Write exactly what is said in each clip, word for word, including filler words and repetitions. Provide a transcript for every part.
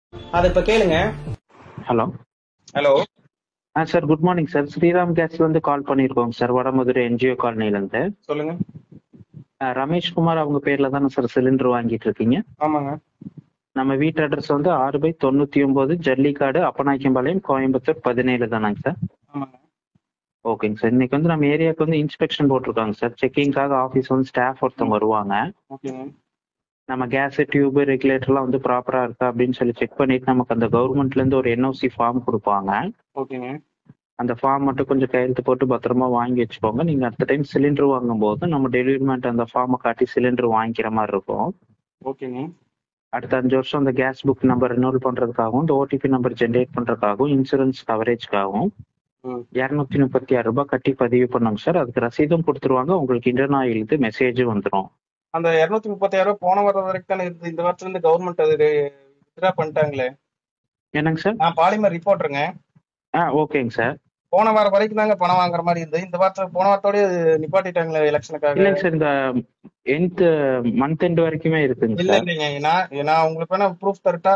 அது இப்ப கேளுங்க. ஹலோ ஹலோ ஆ sir, good morning sir. Sriram கேஸ்ல இருந்து கால் பண்ணியிருக்கோங்க சார், வடமதுரை என்ஜிஓ காலனில இருந்து. சொல்லுங்க. ஆ, ரமேஷ் குமார் அவங்க பேர்ல தானே சார் சிலிண்டர் வாங்கிட்டு இருக்கீங்க? ஆமாங்க. நம்ம வீட்டு அட்ரஸ் வந்து ஆறு பை தொண்ணூத்தி ஒன்பது ஜல்லிக்காடு, அப்பநாயக்கம்பாளையம், கோயம்புத்தூர் பதினேழு தானாங்க சார்? ஆமாங்க. ஓகேங்க சார். இன்னைக்கு வந்து நம்ம ஏரியாவுக்கு வந்து இன்ஸ்பெக்ஷன் போட்டிருக்காங்க சார். செக்கிங்காக ஆஃபீஸ் வந்து ஸ்டாஃப் ஒருத்தவங்க வருவாங்க. ஓகேங்க. நம்ம கேஸ் டியூப் ரெகுலேட்டர்லாம் வந்து ப்ராப்பரா இருக்கா அப்படின்னு சொல்லி செக் பண்ணிட்டு நமக்கு அந்த கவர்மெண்ட்ல இருந்து ஒரு என்ஓசி ஃபார்ம் கொடுப்பாங்க. ஓகேங்க. அந்த ஃபார்ம் மட்டும் கொஞ்சம் கையெழுத்து போட்டு பத்திரமா வாங்கி வச்சுக்கோங்க. நீங்க அடுத்த டைம் சிலிண்டர் வாங்கும் போது நம்ம டெலிவரிமெண்ட் அந்த ஃபார்மை காட்டி சிலிண்டர் வாங்கிக்கிற மாதிரி இருக்கும். ஓகேங்க. அடுத்த அஞ்சு வருஷம் அந்த கேஸ் புக் நம்பர் ரினோல் பண்றதுக்காகவும் இந்த ஓடிபி நம்பர் ஜென்ரேட் பண்றதுக்காகவும் இன்சூரன்ஸ் கவரேஜ்க்காகவும் இரநூத்தி முப்பத்தி ஆறு ரூபாய் கட்டி பதிவு பண்ணுங்க சார். அதுக்கு ரசீதும் கொடுத்துருவாங்க. உங்களுக்கு இன்டர்ன் ஆயிலுக்கு மெசேஜும் வந்துடும். அந்த இருநூத்தி முப்பத்தி ஆறு ரூபாய் போன வர வரைக்கும் தானே இருக்கு. இந்த வருஷத்துல இருந்து கவர்மெண்ட் அது வித்ட்ரா பண்ணிட்டாங்களே. என்னங்க சார்? நான் பாலிமர் ரிப்போர்ட்டருங்க. ஆ, ஓகேங்க சார். போன வாரம் வரைக்கும் தாங்க பணம் வாங்குற மாதிரி இருந்தது. இந்த வாரத்துல போன வாரத்தோடய நிப்பாட்டிட்டாங்களே எலெக்ஷனுக்காக. இல்லைங்க சார், இந்த எண்ட் மந்த் எண்ட் வரைக்குமே இருக்குங்க இல்ல சார். இல்லைங்க, நான் நான் உங்களுக்கு வேணா ப்ரூஃப் தரட்டா?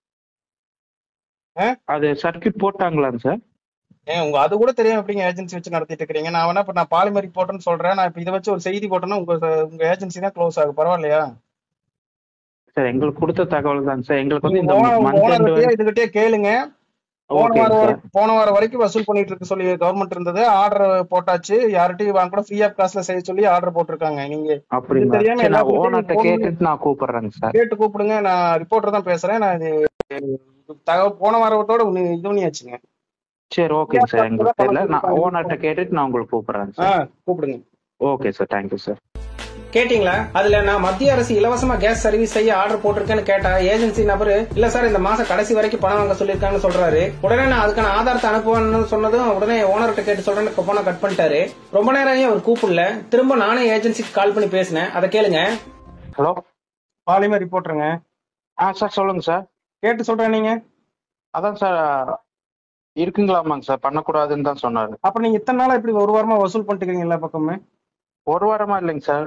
அது சர்க்கியூட் போட்டாங்களாங்க சார்? ஏன் உங்க அது கூட தெரியாம எப்படிங்க ஏஜென்சி வச்சு நடத்திட்டு இருக்கீங்க? நான் வேணா இப்ப நான் பாலிமர் ரிப்போர்ட்னு சொல்றேன். நான் இப்ப இதை வச்சு ஒரு செய்தி போட்டேன்னா உங்க உங்க ஏஜென்சி தான் க்ளோஸ் ஆகும். பரவாயில்லையா சார்? எங்களுக்கு கொடுத்த தகவல் தாங்க சார். எங்களுக்கு வந்து இந்த ஓனர் மந்த் எண்ட் ஓனர்கிட்டயே இதுகிட்டே கேளுங்க. போன ஓகேங்க வாரம் சார். வரைக்கும் போன வாரம் வரைக்கும் வசூல் பண்ணிட்டு இருக்க சொல்லி கவர்மெண்ட் இருந்தது. ஆர்டர் போட்டாச்சு. யார்கிட்டயும் வாங்க கூட ஃப்ரீ ஆஃப் காஸ்ட்ல செய்ய சொல்லி ஆர்டர் போட்டிருக்காங்க. நீங்க இது அப்படிங்களா? தெரியாம சரி, நான் எல்லாத்துக்கிட்டையும் ஓனர்கிட்ட phone பண்ணி கேட்டுட்டு நான் கூப்பிடுறேங்க சார். கேட்டு கூப்பிடுங்க. நான் ரிப்போர்ட்டர் தான் பேசுறேன். நான் இது தகவல் போன வாரத்தோட இது பண்ணியாச்சுங்க. சரி, ஓகேங்க சார். எங்களுக்கு தெரியல. நான் ஓனர்கிட்ட கேட்டுட்டு நான் உங்களுக்கு கூப்பிடுறேங்க ஆ சார். கூப்பிடுங்க. Okay sir, thank you sir. கேட்டீங்களா? அதுல நான் மத்திய அரசு இலவசமா கேஸ் சர்வீஸ் செய்ய ஆர்டர் போட்டிருக்கேன்னு கேட்டா ஏஜென்சி நபரு இல்ல சார் இந்த மாசம் கடைசி வரைக்கும் பணம் வாங்க சொல்லிருக்காங்கன்னு சொல்றாரு. உடனே நான் அதுக்கான ஆதாரத்தை அனுப்புவேன்னு சொன்னதும் உடனே ஓனர்கிட்ட கேட்டு சொல்றேன்னு போன கட் பண்ணிட்டாரு. ரொம்ப நேரம் அவர் கூப்பிடல. திரும்ப நானே ஏஜென்சிக்கு கால் பண்ணி பேசினேன். அதை கேளுங்க. ஹலோ, பாலிமர் ரிப்போர்ட்டருங்க. ஆ சார், சொல்லுங்க சார். கேட்டு சொல்றேன். நீங்க அதான் சார் இருக்குங்களாமாங்க சார், பண்ணக்கூடாதுன்னு தான் சொன்னாரு. அப்புறம் நீங்க இத்தனை நாளா இப்படி ஒரு வாரமா வசூல் பண்ணிட்டு இருக்கீங்க எல்லா பக்கமே? ஒரு வாரமா இல்லைங்க சார்,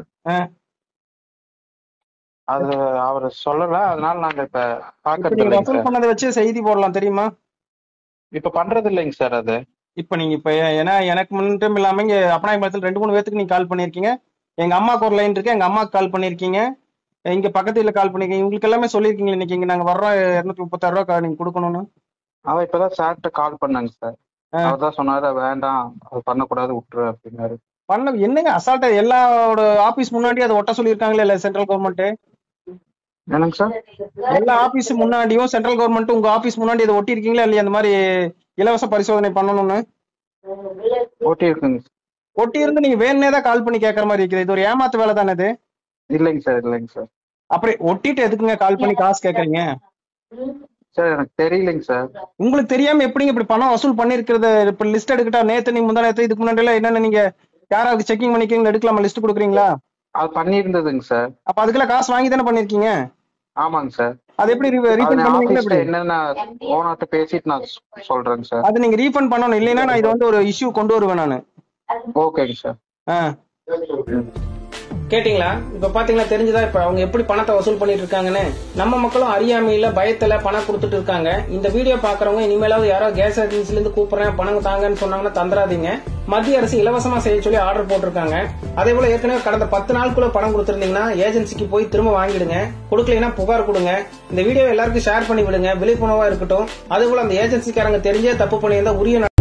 அது அவர் சொல்லல. அதனால நாங்க இப்ப பாக்குறது இல்லைங்க வசூல் சார். பண்ணதை வச்சு செய்தி போடலாம் தெரியுமா? இப்ப பண்றது இல்லைங்க சார் அது. இப்ப நீங்க இப்ப ஏன்னா எனக்கு மட்டும் இல்லாம இங்க அப்பநாயக்கம்பாளையத்துல ரெண்டு மூணு பேத்துக்கு நீங்க கால் பண்ணிருக்கீங்க. எங்க அம்மாக்கு ஒரு லைன் இருக்கு, எங்க அம்மாக்கு கால் பண்ணிருக்கீங்க, இங்க பக்கத்துல கால் பண்ணிருக்கீங்க. உங்களுக்கு எல்லாமே சொல்லிருக்கீங்க இன்னைக்கு இங்க நாங்க வர்றோம் இருநூத்தி முப்பத்தாறு ரூபா நீங்க கொடுக்கணும்னு. அவன் இப்பதான் சார்கிட்ட கால் பண்ணாங்க சார். அவர் தான் சொன்னாரு வேண்டாம், அது பண்ணக்கூடாது, விட்டுரு அப்படின்னாரு. பண்ண என்னங்க அசால்ட்டா எல்லாரோட ஆபீஸ் முன்னாடி அதை ஒட்ட சொல்லியிருக்காங்களே இல்ல சென்ட்ரல் கவர்மெண்ட்? என்னங்க சார்? எல்லா ஆபீஸ் முன்னாடியும் சென்ட்ரல் கவர்மெண்ட் உங்க ஆபீஸ் முன்னாடி அதை ஒட்டி இருக்கீங்களா இல்லையா? அந்த மாதிரி இலவச பரிசோதனை பண்ணணும்னு ஓட்டி இருக்குங்க. ஒட்டி இருந்து நீங்க வேணுனே தான் கால் பண்ணி கேட்கற மாதிரி இருக்குது. இது ஒரு ஏமாத்து வேலை தானே இது? இல்லைங்க சார், இல்லைங்க சார். அப்புறம் ஒட்டிட்டு எதுக்குங்க கால் பண்ணி காசு கேக்குறீங்க? சார் எனக்கு தெரியலைங்க சார். உங்களுக்கு தெரியாம எப்படிங்க இப்படி பணம் வசூல் பண்ணிருக்கிறது? இப்ப லிஸ்ட் எடுக்கிட்டா நேத்து நீங்க முந்தா நேத்து இதுக்கு முன்னாடி எல்லாம் என்னென்ன நீங்க யாராவது செக்கிங் பண்ணிக்கீங்க எடுக்கலாமா? லிஸ்ட் கொடுக்குறீங்களா? அது பண்ணியிருந்ததுங்க சார். அப்ப அதுக்கெல்லாம் காசு வாங்கி தானே பண்ணிருக்கீங்க? ஆமாங்க சார். அது எப்படி ரீஃபண்ட் பண்ணுவீங்களா? என்னென்ன ஓனர்ட்ட பேசிட்டு நான் சொல்றேங்க சார். அது நீங்க ரீஃபண்ட் பண்ணணும். இல்லைன்னா நான் இது வந்து ஒரு இஷ்யூ கொண்டு வருவேன் நானு. ஓகேங்க சார். ஆ கேட்டீங்களா? இப்ப பாத்தீங்களா, தெரிஞ்சுதா இப்ப அவங்க எப்படி பணத்தை வசூல் பண்ணிட்டு இருக்காங்கன்னு? நம்ம மக்களும் அறியாமையில பயத்துல பணம் கொடுத்துட்டு இருக்காங்க. இந்த வீடியோ பாக்குறவங்க இனிமேலாவது யாராவது கேஸ் ஏஜென்சில இருந்து கூப்பிடுறேன் பணம் தாங்கன்னு சொன்னாங்கன்னா தந்துராதீங்க. மத்திய அரசு இலவசமா செய்ய சொல்லி ஆர்டர் போட்டிருக்காங்க. அதே போல ஏற்கனவே கடந்த பத்து நாளுக்குள்ள பணம் கொடுத்திருந்தீங்கன்னா ஏஜென்சிக்கு போய் திரும்ப வாங்கிடுங்க. கொடுக்கலைன்னா புகார் கொடுங்க. இந்த வீடியோ எல்லாருக்கும் ஷேர் பண்ணி விடுங்க, விழிப்புணர்வா இருக்கட்டும். அதே போல அந்த ஏஜென்சிக்காரங்க தெரிஞ்சே தப்பு பண்ணியிருந்தா உரிய